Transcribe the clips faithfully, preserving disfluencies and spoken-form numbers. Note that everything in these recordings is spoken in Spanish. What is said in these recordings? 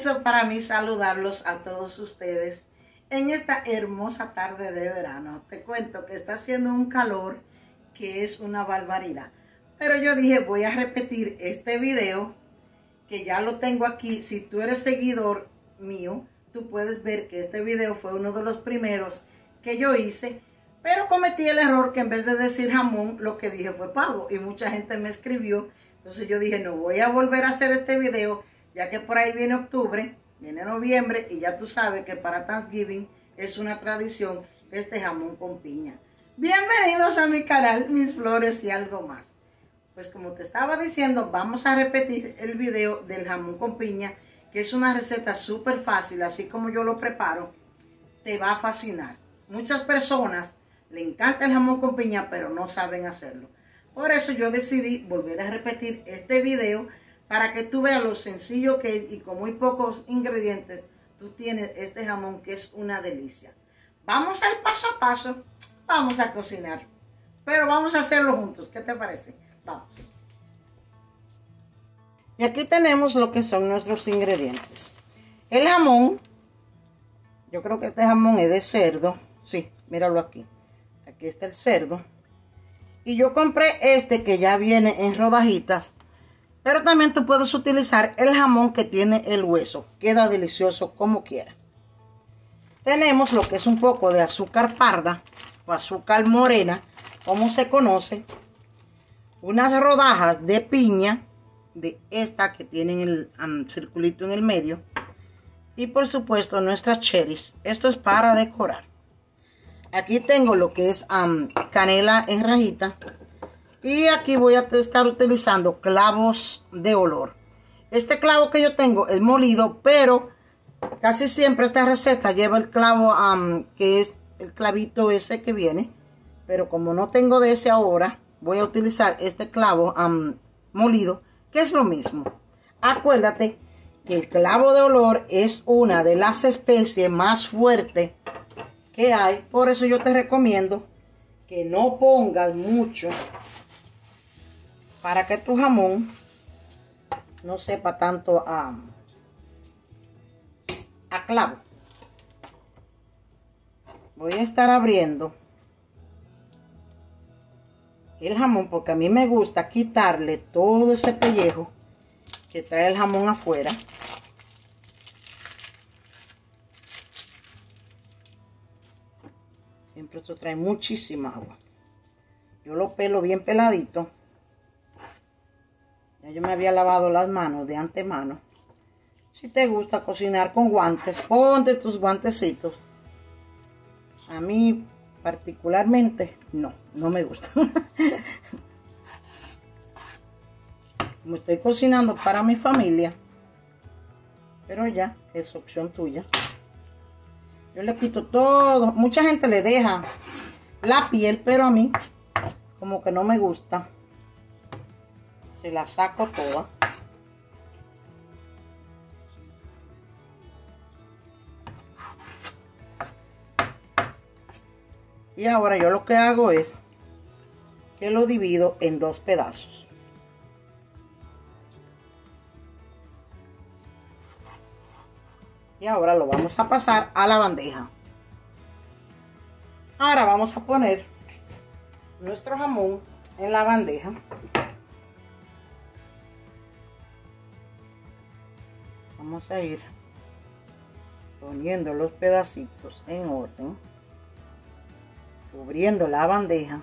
inmenso para mí saludarlos a todos ustedes en esta hermosa tarde de verano. Te cuento que está haciendo un calor que es una barbaridad. Pero yo dije, voy a repetir este video que ya lo tengo aquí. Si tú eres seguidor mío, tú puedes ver que este video fue uno de los primeros que yo hice. Pero cometí el error que en vez de decir jamón, lo que dije fue pavo. Y mucha gente me escribió. Entonces yo dije, no voy a volver a hacer este video, ya que por ahí viene octubre, viene noviembre, y ya tú sabes que para Thanksgiving es una tradición este jamón con piña. Bienvenidos a mi canal, mis flores y algo más. Pues como te estaba diciendo, vamos a repetir el video del jamón con piña, que es una receta súper fácil, así como yo lo preparo, te va a fascinar. Muchas personas le encanta el jamón con piña, pero no saben hacerlo. Por eso yo decidí volver a repetir este video para que tú veas lo sencillo que es y con muy pocos ingredientes tú tienes este jamón que es una delicia. Vamos al paso a paso, vamos a cocinar, pero vamos a hacerlo juntos. ¿Qué te parece? Vamos. Y aquí tenemos lo que son nuestros ingredientes. El jamón, yo creo que este jamón es de cerdo. Sí, míralo aquí. Aquí está el cerdo. Y yo compré este que ya viene en rodajitas. Pero también tú puedes utilizar el jamón que tiene el hueso. Queda delicioso como quiera. Tenemos lo que es un poco de azúcar parda o azúcar morena, como se conoce. Unas rodajas de piña, de esta que tienen el um, circulito en el medio. Y por supuesto nuestras cherries. Esto es para decorar. Aquí tengo lo que es um, canela en rajita. Y aquí voy a estar utilizando clavos de olor. Este clavo que yo tengo es molido, pero casi siempre esta receta lleva el clavo um, que es el clavito ese que viene. Pero como no tengo de ese ahora, voy a utilizar este clavo um, molido, que es lo mismo. Acuérdate que el clavo de olor es una de las especies más fuertes que hay. Por eso yo te recomiendo que no pongas mucho, para que tu jamón no sepa tanto a, a clavo. Voy a estar abriendo el jamón porque a mí me gusta quitarle todo ese pellejo que trae el jamón afuera. Siempre esto trae muchísima agua. Yo lo pelo bien peladito. Ya yo me había lavado las manos de antemano. Si te gusta cocinar con guantes, ponte tus guantecitos. A mí particularmente no, no me gusta. Como estoy cocinando para mi familia, pero ya es opción tuya. Yo le quito todo. Mucha gente le deja la piel, pero a mí como que no me gusta. Se la saco toda. Y ahora yo lo que hago es que lo divido en dos pedazos. Y ahora lo vamos a pasar a la bandeja. Ahora vamos a poner nuestro jamón en la bandeja. Vamos a ir poniendo los pedacitos en orden, cubriendo la bandeja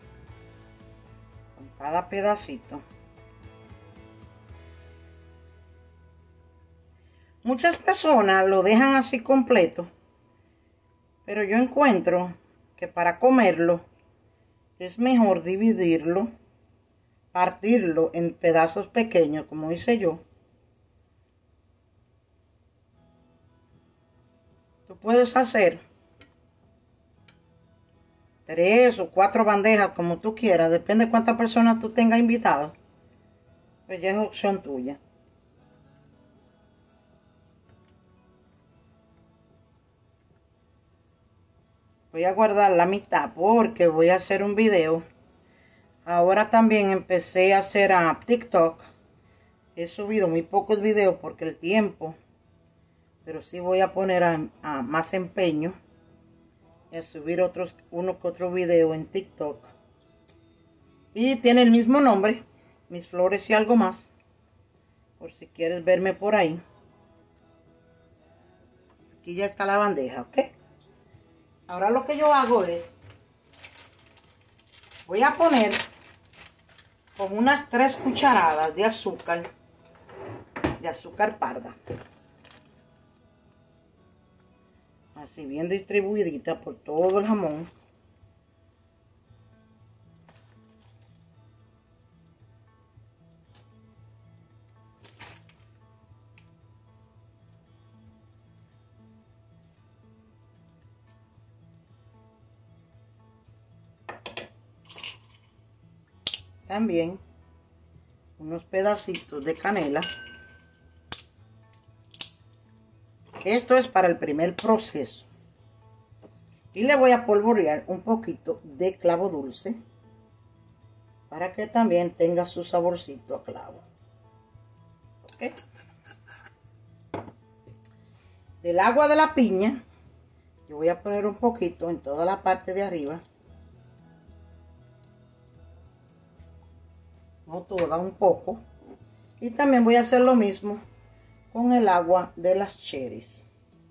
con cada pedacito. Muchas personas lo dejan así completo, pero yo encuentro que para comerlo es mejor dividirlo, partirlo en pedazos pequeños, como hice yo. Tú puedes hacer tres o cuatro bandejas como tú quieras, depende de cuántas personas tú tengas invitados. Pues ya es opción tuya. Voy a guardar la mitad porque voy a hacer un video. Ahora también empecé a hacer a TikTok. He subido muy pocos videos porque el tiempo pero sí voy a poner a, a más empeño y a subir otros, uno que otro video en TikTok. Y tiene el mismo nombre, Mis Flores y Algo Más, por si quieres verme por ahí. Aquí ya está la bandeja, ¿ok? Ahora lo que yo hago es, voy a poner como unas tres cucharadas de azúcar, de azúcar parda. Así bien distribuidita por todo el jamón. También unos pedacitos de canela. Esto es para el primer proceso. Y le voy a polvorear un poquito de clavo dulce para que también tenga su saborcito a clavo. ¿Ok? Del agua de la piña, yo voy a poner un poquito en toda la parte de arriba. No toda, un poco. Y también voy a hacer lo mismo con el agua de las cherries.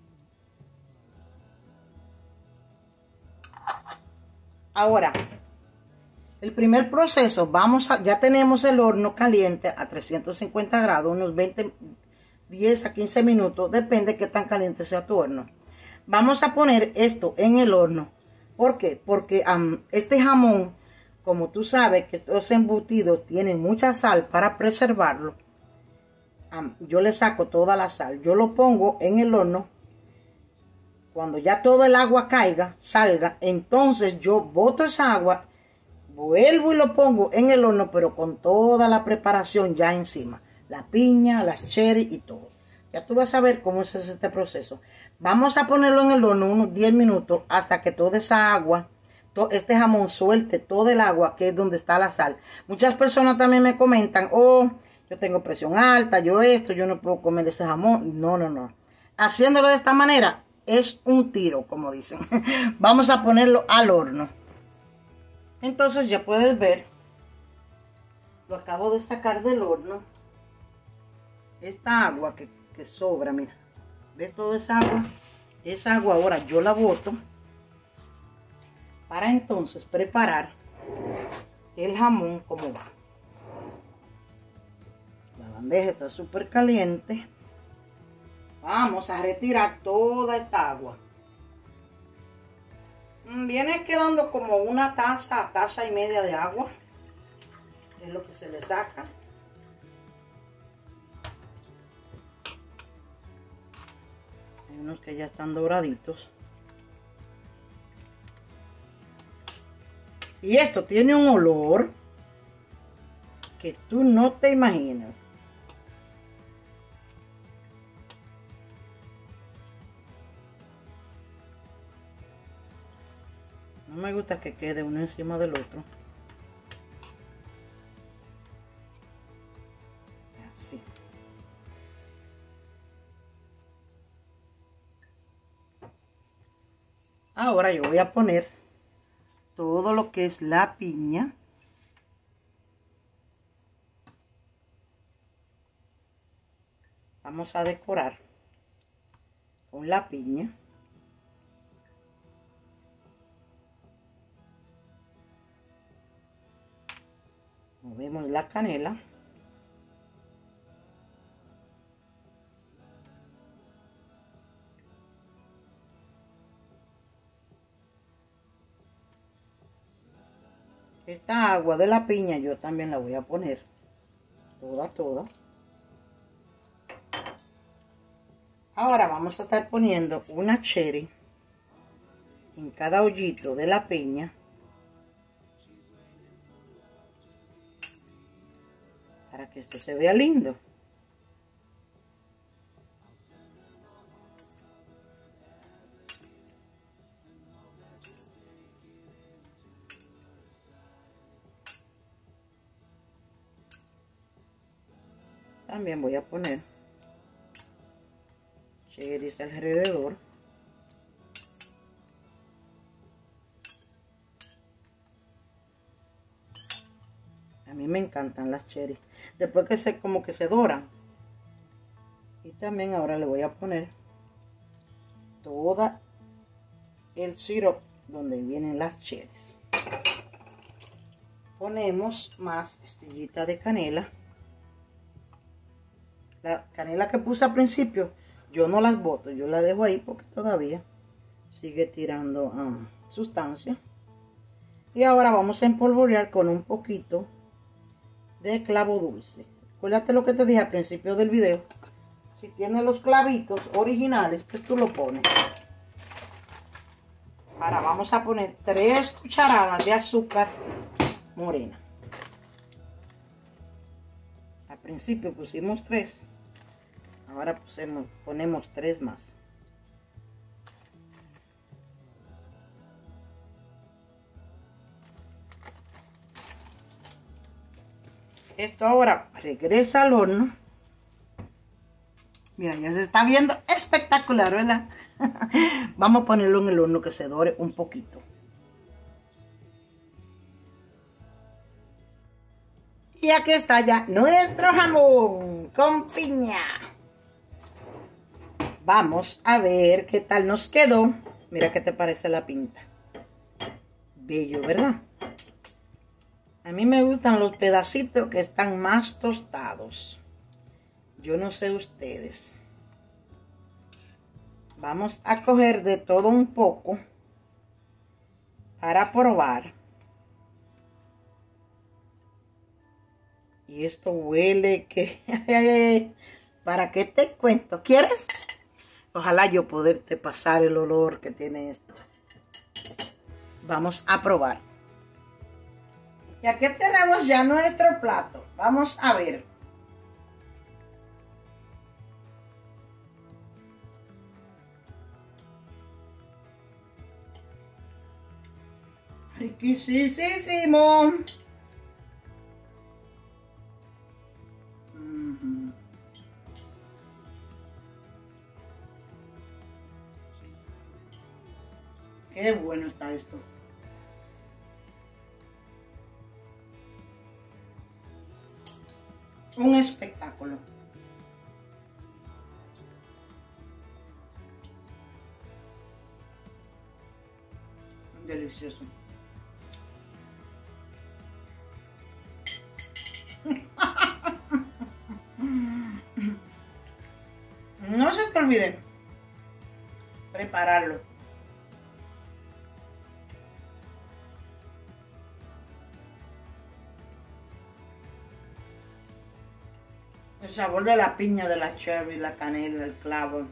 Ahora, el primer proceso, vamos a, ya tenemos el horno caliente a trescientos cincuenta grados, unos veinte, diez a quince minutos, depende de qué tan caliente sea tu horno. Vamos a poner esto en el horno. ¿Por qué? Porque um, este jamón, como tú sabes que estos embutidos tienen mucha sal para preservarlo, um, yo le saco toda la sal. Yo lo pongo en el horno. Cuando ya todo el agua caiga, salga, entonces yo boto esa agua, vuelvo y lo pongo en el horno, pero con toda la preparación ya encima. La piña, las cherry y todo. Ya tú vas a ver cómo es este proceso. Vamos a ponerlo en el horno unos diez minutos hasta que toda esa agua, todo este jamón suelte todo el agua que es donde está la sal. Muchas personas también me comentan, oh, yo tengo presión alta, yo esto, yo no puedo comer ese jamón. No, no, no. Haciéndolo de esta manera es un tiro, como dicen. Vamos a ponerlo al horno. Entonces ya puedes ver, lo acabo de sacar del horno. Esta agua que, que sobra, mira, ¿ves toda esa agua? Esa agua ahora yo la boto para entonces preparar el jamón como va. La bandeja está súper caliente. Vamos a retirar toda esta agua. Viene quedando como una taza, taza y media de agua. Es lo que se le saca. Hay unos que ya están doraditos. Y esto tiene un olor que tú no te imaginas. No me gusta que quede uno encima del otro. Así. Ahora yo voy a poner todo lo que es la piña. Vamos a decorar con la piña. Movemos la canela. Esta agua de la piña yo también la voy a poner toda, toda. Ahora vamos a estar poniendo una cherry en cada hoyito de la piña para que esto se vea lindo. También voy a poner cherries alrededor. A mí me encantan las cherries. Después que se como que se doran. Y también ahora le voy a poner toda el sirope donde vienen las cherries. Ponemos más astillita de canela. La canela que puse al principio, yo no las boto, yo la dejo ahí porque todavía sigue tirando um, sustancia. Y ahora vamos a empolvorear con un poquito de clavo dulce. Acuérdate lo que te dije al principio del video. Si tienes los clavitos originales, pues tú lo pones. Ahora vamos a poner tres cucharadas de azúcar morena. Al principio pusimos tres. Ahora pusemos, ponemos tres más. Esto ahora regresa al horno. Mira, ya se está viendo espectacular, ¿verdad? Vamos a ponerlo en el horno que se dore un poquito. Y aquí está ya nuestro jamón con piña. Vamos a ver qué tal nos quedó. Mira qué te parece la pinta. Bello, ¿verdad? A mí me gustan los pedacitos que están más tostados. Yo no sé ustedes. Vamos a coger de todo un poco para probar. Y esto huele que... ¿Para qué te cuento? ¿Quieres? Ojalá yo poderte pasar el olor que tiene esto. Vamos a probar. Y aquí tenemos ya nuestro plato. Vamos a ver. Riquísimo. Uh-huh. Qué bueno está esto. Un espectáculo. Delicioso. No se te olvide prepararlo. El sabor de la piña, de la cherry, la canela, el clavo.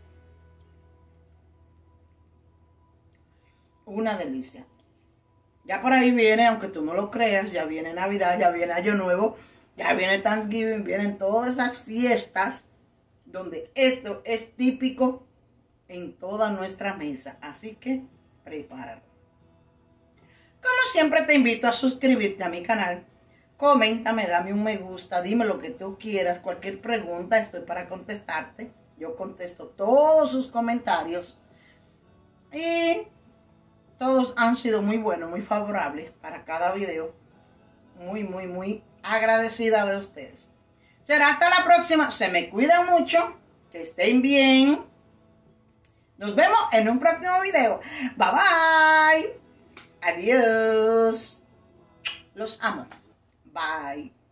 Una delicia. Ya por ahí viene, aunque tú no lo creas, ya viene Navidad, ya viene Año Nuevo, ya viene Thanksgiving, vienen todas esas fiestas donde esto es típico en toda nuestra mesa. Así que prepáralo. Como siempre te invito a suscribirte a mi canal. Coméntame, dame un me gusta, dime lo que tú quieras, cualquier pregunta, estoy para contestarte. Yo contesto todos sus comentarios. Y todos han sido muy buenos, muy favorables para cada video. Muy, muy, muy agradecida de ustedes. Será hasta la próxima. Se me cuidan mucho. Que estén bien. Nos vemos en un próximo video. Bye, bye. Adiós. Los amo. Bye.